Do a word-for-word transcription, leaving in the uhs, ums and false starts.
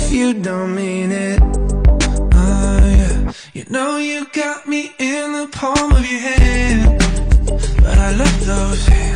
you don't mean it. Oh yeah, you know you got me in the palm of your hand, but I let those hands